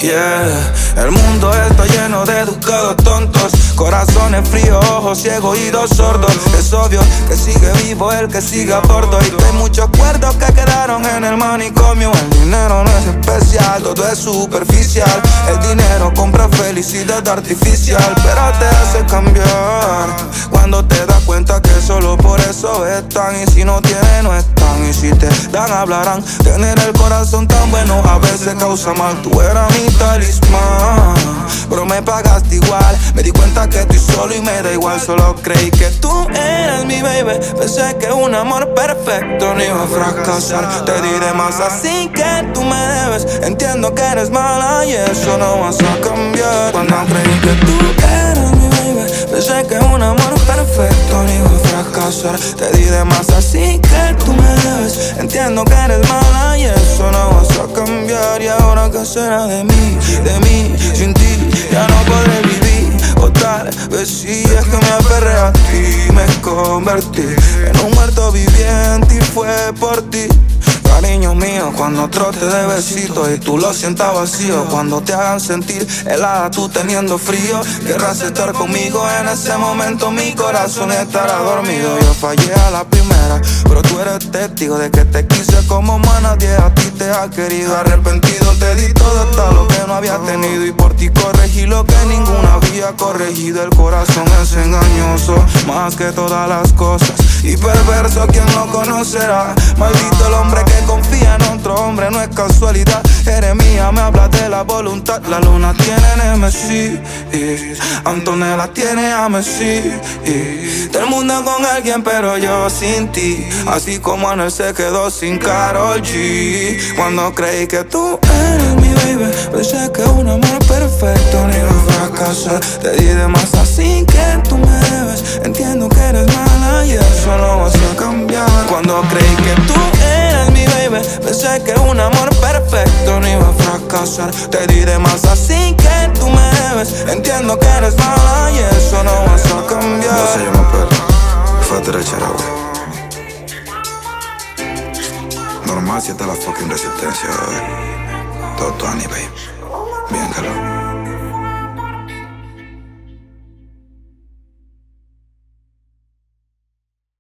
Yeah, el mundo está lleno de educados tontos, corazones fríos, ojos ciegos y dos sordos. Es obvio que sigue vivo el que sigue a bordo, y que hay muchos cuerdos que quedaron en el manicomio. El dinero no es especial, todo es superficial. El dinero compra felicidad artificial, pero te hace cambiar cuando te das cuenta que solo por eso están. Y si no tienen, no están. Y si te dan, hablarán. Tener el corazón tan bueno a veces causa mal. Tú eras mi talismán, pero me pagaste igual. Me di cuenta que estoy solo y me da igual. Solo creí que tú eras mi baby. Pensé que un amor perfecto no iba a fracasar. Te di de más, así que tú me debes. Entiendo que eres mala y eso no vas a cambiar. Cuando creí que tú eras mi baby, pensé que un amor perfecto no iba a fracasar. Te di de más, así que tú me debes. Entiendo que eres mala y eso no vas a cambiar. Y ahora qué será de mí, sin ti ya no podré vivir. O tal vez sí, es que me aferré a ti. Me convertí en un muerto viviente y fue por ti. Cariño mío, cuando otro te dé besitos y tú lo sientas vacío, cuando te hagan sentir helada tú teniendo frío, querrás estar conmigo en ese momento, mi corazón estará dormido. Yo fallé a la primera, pero tú eres testigo de que te quise como más nadie a ti te ha querido. Arrepentido te di todo hasta lo que no había tenido, y por ti corregí lo que ninguna había corregido. El corazón es engañoso más que todas las cosas, y perverso quien lo conocerá. Maldito el hombre que confía en otro hombre, no es casualidad. Eres mía, me hablas de la voluntad. La luna tiene Nemesis, Antonella tiene a Messi. Todo el mundo con alguien pero yo sin ti, así como Anuel se quedó sin Karol G. Cuando creí que tú eres mi baby, pensé que un amor perfecto no iba a fracasar. Te di de más, así que tú me debes. Entiendo que eres mala y eso no vas a cambiar. Cuando creí que tú eras mi baby, pensé que un amor perfecto no iba a fracasar. Te di de más, así que tú me debes. Entiendo que eres mala y eso no vas a cambiar. No se llama perro, fatera charagua. Normal si está la fucking resistencia, Totani, baby. Bien, calor.